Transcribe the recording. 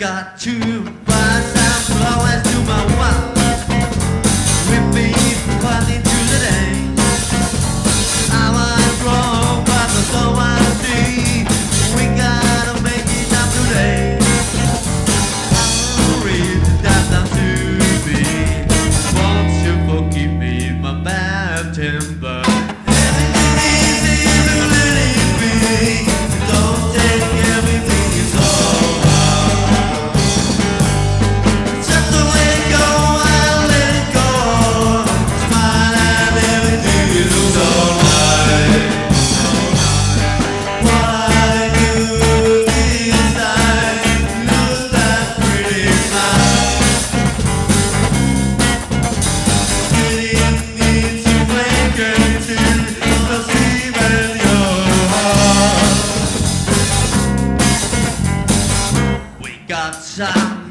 got to find some flowers to my wife. With me party to the day. I was wrong, but so I see. We gotta make it up today. I'm ready that I'm to be. Won't you forgive me my bad temper? Got some